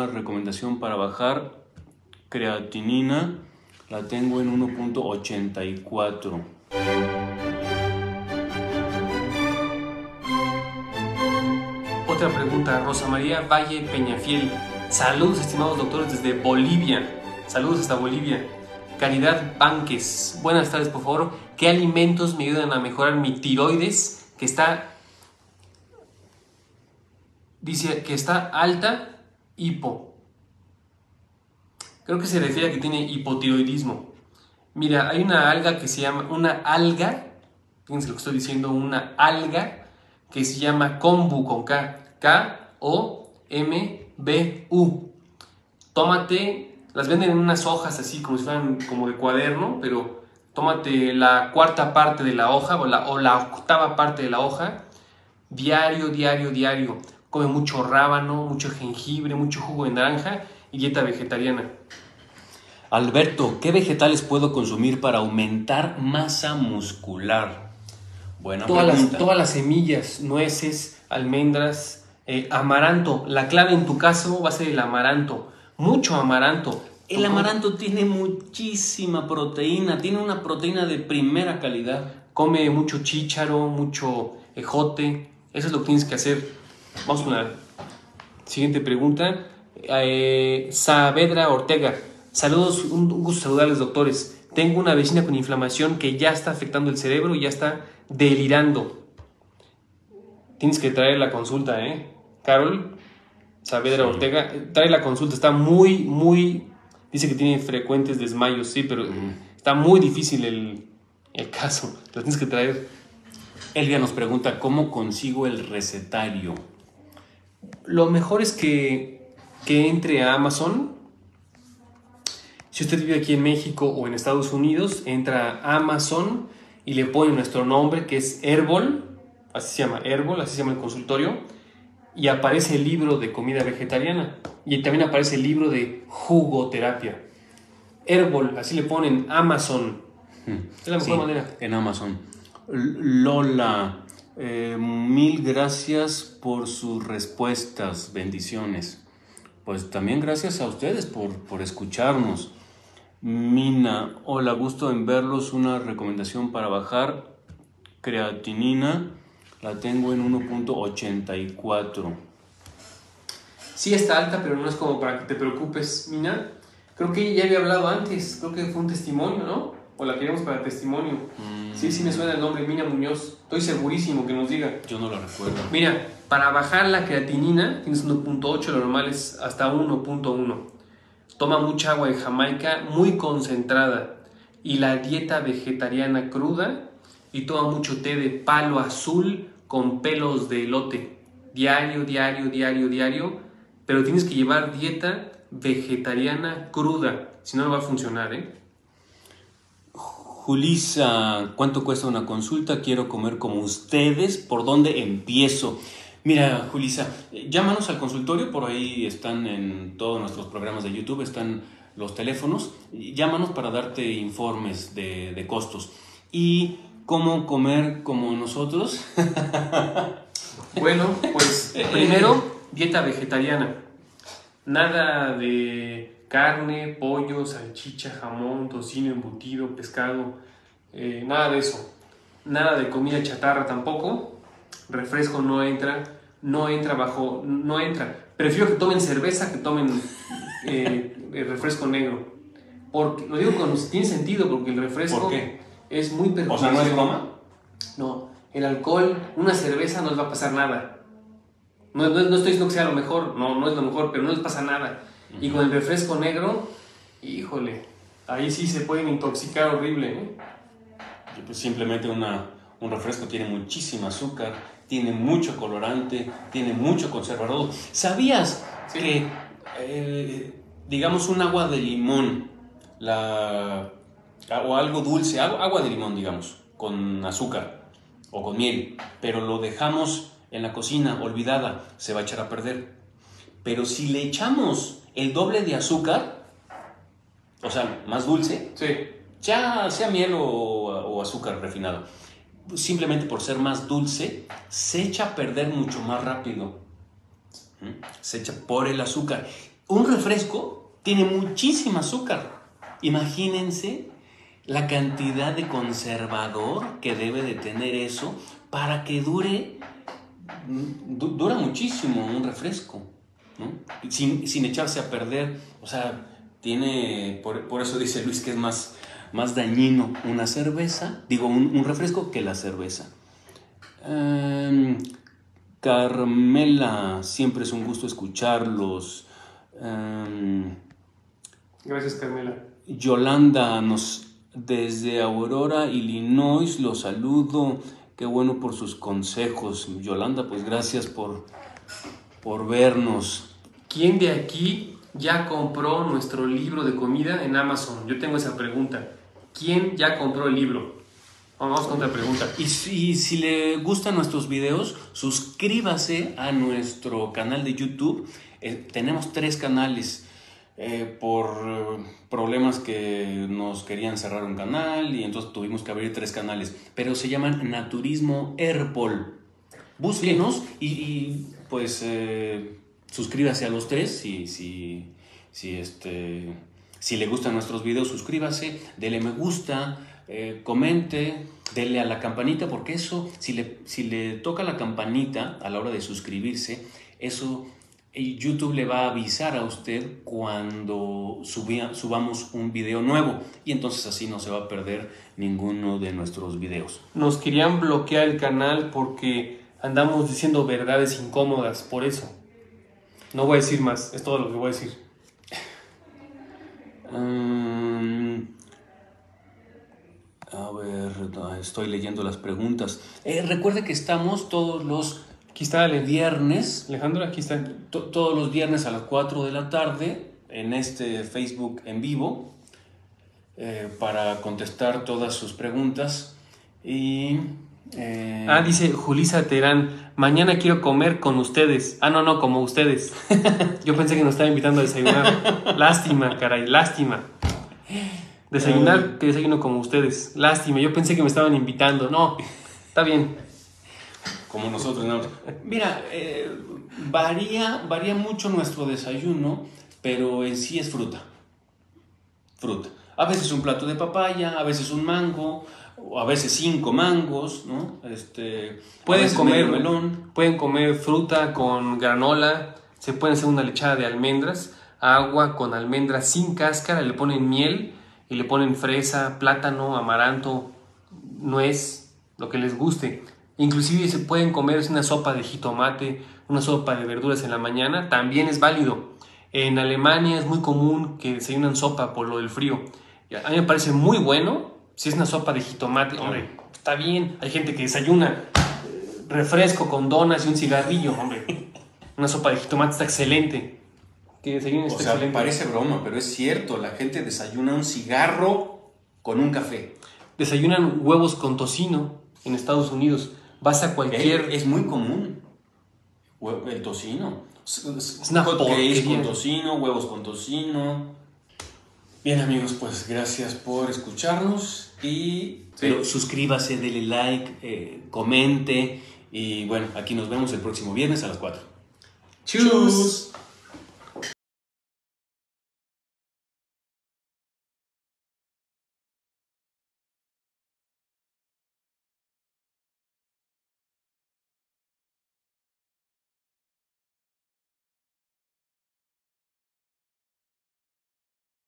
una recomendación para bajar creatinina. La tengo en 1.84. Otra pregunta, Rosa María Valle Peñafiel. Saludos, estimados doctores, desde Bolivia. Saludos hasta Bolivia. Caridad Banques. Buenas tardes, por favor. ¿Qué alimentos me ayudan a mejorar mi tiroides? Dice que está alta, hipo. Creo que se refiere a que tiene hipotiroidismo. Mira, hay una alga que se llama, fíjense lo que estoy diciendo, una alga que se llama kombu con K. Kombu. Tómate, las venden en unas hojas así como si fueran como de cuaderno, pero tómate la cuarta parte de la hoja o la octava parte de la hoja, diario. Come mucho rábano, mucho jengibre, mucho jugo de naranja y dieta vegetariana. Alberto, ¿qué vegetales puedo consumir para aumentar masa muscular? Buena pregunta. Todas las semillas, nueces, almendras, amaranto. La clave en tu caso va a ser el amaranto. Mucho amaranto. El amaranto tiene muchísima proteína. Tiene una proteína de primera calidad. Come mucho chícharo, mucho ejote. Eso es lo que tienes que hacer. Vamos con la siguiente pregunta. Saavedra Ortega. Saludos, un gusto saludarles, doctores. Tengo una vecina con inflamación que ya está afectando el cerebro y ya está delirando. Tienes que traer la consulta, Carol Saavedra Ortega, trae la consulta. Está muy... Dice que tiene frecuentes desmayos, sí, pero está muy difícil el caso. Lo tienes que traer. Elvia nos pregunta, ¿cómo consigo el recetario? Lo mejor es que entre a Amazon. Si usted vive aquí en México o en Estados Unidos, entra a Amazon y le pone nuestro nombre, que es Herbol, así se llama el consultorio, y aparece el libro de comida vegetariana y también aparece el libro de jugoterapia. Herbol, así le ponen Amazon. Es la mejor manera. En Amazon. Lola, mil gracias por sus respuestas, bendiciones. Pues también gracias a ustedes por escucharnos. Mina, hola, gusto en verlos. Una recomendación para bajar creatinina. La tengo en 1.84. Sí está alta, pero no es como para que te preocupes, Mina. Creo que ya había hablado antes. Creo que fue un testimonio, ¿no? O la queríamos para testimonio. Sí me suena el nombre, Mina Muñoz. Estoy segurísimo que nos diga. Yo no lo recuerdo. Mira, para bajar la creatinina tienes 1.8, lo normal es hasta 1.1. Toma mucha agua de Jamaica muy concentrada y la dieta vegetariana cruda, y toma mucho té de palo azul con pelos de elote. Diario, pero tienes que llevar dieta vegetariana cruda, si no va a funcionar, Julisa, ¿cuánto cuesta una consulta? Quiero comer como ustedes. ¿Por dónde empiezo? Mira, Julisa, llámanos al consultorio, por ahí están en todos nuestros programas de YouTube, están los teléfonos. Llámanos para darte informes de costos. Y cómo comer como nosotros. Bueno, pues primero, dieta vegetariana. Nada de carne, pollo, salchicha, jamón, tocino, embutido, pescado, nada de eso. Nada de comida chatarra tampoco. Refresco no entra. Prefiero que tomen cerveza que tomen refresco negro. Lo digo tiene sentido, porque el refresco ¿Por qué? Es muy perjudicial. O sea, ¿no es broma? No, el alcohol, una cerveza no les va a pasar nada. No estoy diciendo que sea lo mejor, no es lo mejor, pero no les pasa nada. Y con el refresco negro, híjole, ahí sí se pueden intoxicar horrible, Pues simplemente un refresco tiene muchísimo azúcar, tiene mucho colorante, tiene mucho conservador. ¿Sabías que, digamos, un agua de limón, o algo dulce, agua de limón, digamos, con azúcar o con miel, pero lo dejamos en la cocina olvidada, se va a echar a perder? Pero si le echamos el doble de azúcar, o sea, más dulce, ya sea miel o azúcar refinado, simplemente por ser más dulce, se echa a perder mucho más rápido. Se echa por el azúcar. Un refresco tiene muchísima azúcar. Imagínense la cantidad de conservador que debe de tener eso para que dura muchísimo un refresco, ¿no? Sin echarse a perder. O sea, por eso dice Luis que es más dañino una cerveza, un refresco que la cerveza. Carmela, siempre es un gusto escucharlos. Gracias, Carmela. Yolanda, desde Aurora, Illinois, los saludo. Qué bueno por sus consejos. Yolanda, pues gracias por vernos. ¿Quién de aquí ya compró nuestro libro de comida en Amazon? Yo tengo esa pregunta. ¿Quién ya compró el libro? Vamos con otra pregunta. Y si le gustan nuestros videos, suscríbase a nuestro canal de YouTube. Tenemos 3 canales. Por problemas que nos querían cerrar un canal y entonces tuvimos que abrir 3 canales, pero se llaman Naturismo Herbol. Búsquenos y pues suscríbase a los 3 si le gustan nuestros videos. Suscríbase, dele me gusta, comente, dele a la campanita, porque eso, si le toca la campanita a la hora de suscribirse, eso YouTube le va a avisar a usted cuando subamos un video nuevo, y entonces así no se va a perder ninguno de nuestros videos. Nos querían bloquear el canal porque andamos diciendo verdades incómodas, por eso. No voy a decir más, es todo lo que voy a decir. A ver, estoy leyendo las preguntas. Recuerde que estamos todos los Aquí está viernes. Alejandro, aquí está. Todos los viernes a las 4 de la tarde en este Facebook en vivo para contestar todas sus preguntas. Y dice Julisa Terán, mañana quiero comer con ustedes. No, como ustedes. Yo pensé que nos estaba invitando a desayunar. Lástima, caray, lástima. Desayunar, que desayuno como ustedes. Lástima, yo pensé que me estaban invitando. No, está bien. Como nosotros, ¿no? Mira, varía mucho nuestro desayuno, pero en sí es fruta. A veces un plato de papaya, a veces un mango, o a veces 5 mangos, ¿no? Pueden comer melón. Pueden comer fruta con granola, se pueden hacer una lechada de almendras, agua con almendras sin cáscara, le ponen miel y le ponen fresa, plátano, amaranto, nuez, lo que les guste. Inclusive se pueden comer una sopa de jitomate, una sopa de verduras en la mañana, también es válido. En Alemania es muy común que desayunan sopa por lo del frío. A mí me parece muy bueno si es una sopa de jitomate, hombre, está bien. Hay gente que desayuna refresco con donas y un cigarrillo, hombre. Una sopa de jitomate está excelente. Que desayunen está excelente. Parece broma, pero es cierto, la gente desayuna un cigarro con un café. Desayunan huevos con tocino en Estados Unidos. Vas a cualquier... Es muy común. El tocino. Es una porquería. Con tocino, huevos con tocino. Bien, amigos, pues gracias por escucharnos. Pero suscríbase, dele like, comente. Y bueno, aquí nos vemos el próximo viernes a las 4. ¡Chus!